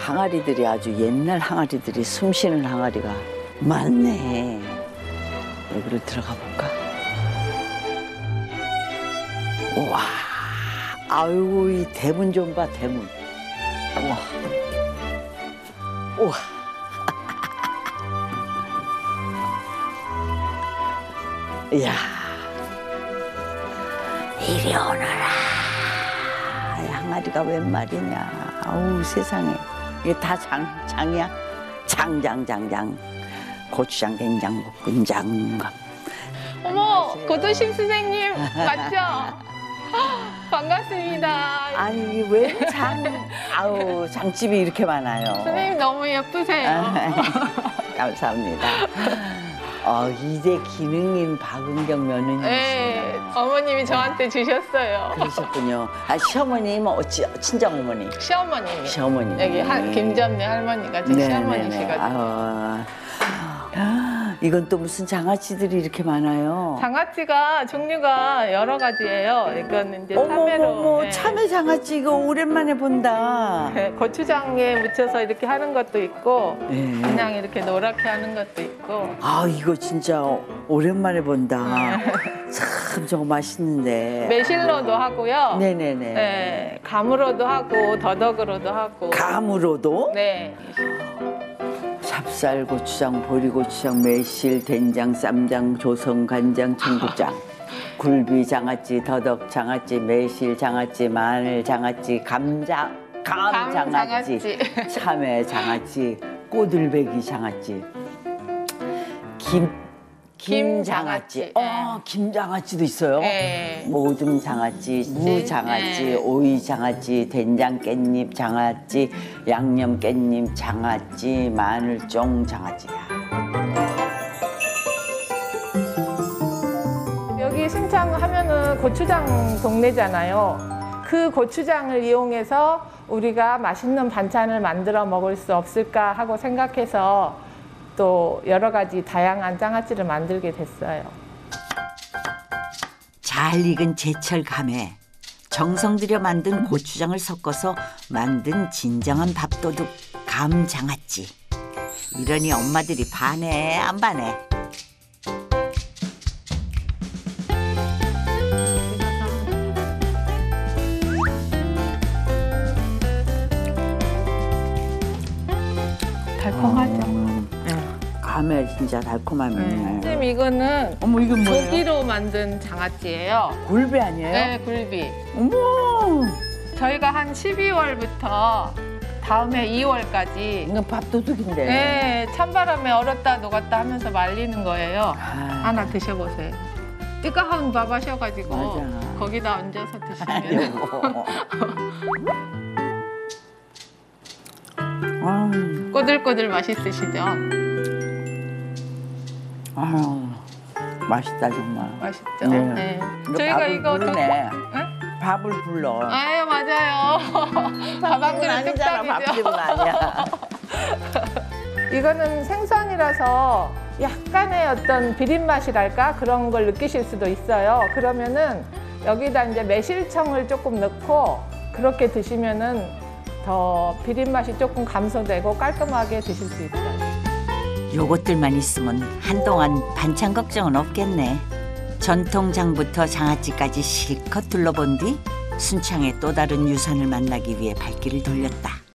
항아리들이 아주 옛날 항아리들이 숨쉬는 항아리가 많네. 여기를 들어가 볼까? 우와, 아유, 이 대문 좀 봐, 대문. 우와, 우와. 이야, 이리 오너라. 이 항아리가 웬 말이냐. 아우, 세상에. 이게 다 장이야? 장장. 고추장, 된장, 볶음장. 어머, 고도심 선생님 맞죠? 반갑습니다. 아니, 왜 아우, 장집이 이렇게 많아요. 선생님 너무 예쁘세요. 감사합니다. 이제 기능인 박은경 며느님이시네요. 네, 어머님이 저한테 주셨어요. 그러셨군요. 시어머님, 친정어머니. 시어머님이. 시어머님. 여기 김전네 할머니가 제 시어머니시거든요. 이건 또 무슨 장아찌들이 이렇게 많아요? 장아찌가 종류가 여러 가지예요. 이거는 이제 참외로. 어머, 네. 참외 장아찌 이거 오랜만에 본다. 네, 고추장에 묻혀서 이렇게 하는 것도 있고 네. 그냥 이렇게 노랗게 하는 것도 있고. 아, 이거 진짜 오랜만에 본다. 참 저거 맛있는데. 매실로도 하고요. 네네네. 네, 감으로도 하고 더덕으로도 하고. 감으로도? 네. 찹쌀, 고추장, 보리고추장, 매실, 된장, 쌈장, 조성, 간장, 청국장, 굴비 장아찌, 더덕 장아찌, 매실 장아찌, 마늘 장아찌, 감 장아찌, 참외 장아찌, 꼬들배기 장아찌, 김 장아찌. 김 장아찌도 있어요. 네. 모듬 장아찌, 무 장아찌, 네. 오이 장아찌, 된장 깻잎 장아찌, 양념 깻잎 장아찌, 마늘쫑 장아찌야. 여기 신창 하면은 고추장 동네잖아요. 그 고추장을 이용해서 우리가 맛있는 반찬을 만들어 먹을 수 없을까 하고 생각해서 또 여러 가지 다양한 장아찌를 만들게 됐어요. 잘 익은 제철 감에 정성 들여 만든 고추장을 섞어서 만든 진정한 밥도둑 감 장아찌. 이러니 엄마들이 반해 안 반해. 달콤하죠? 감에 진짜 달콤함이 있네. 선생님 이거는 어머, 이건 뭐예요? 고기로 만든 장아찌예요. 굴비 아니에요? 네, 굴비. 어머, 저희가 한 12월부터 다음해 2월까지 이건 밥도둑인데. 네, 찬바람에 얼었다 녹았다 하면서 말리는 거예요. 하나 드셔보세요. 뜨거운 밥 하셔가지고 맞아. 거기다 얹어서 드시면 요거. 꼬들꼬들 맛있으시죠? 아유, 맛있다 정말. 맛있죠? 네. 네. 이거 저희가 밥을 이거 부르네. 응? 밥을 불러. 아유, 맞아요. 밥 한 그릇 아니잖아, 밥집은 뚝딱이죠. 아니야. 이거는 생선이라서 약간의 어떤 비린맛이랄까 그런 걸 느끼실 수도 있어요. 그러면은 여기다 이제 매실청을 조금 넣고 그렇게 드시면은 더 비린맛이 조금 감소되고 깔끔하게 드실 수 있어요. 요것들만 있으면 한동안 반찬 걱정은 없겠네. 전통장부터 장아찌까지 실컷 둘러본 뒤 순창의 또 다른 유산을 만나기 위해 발길을 돌렸다.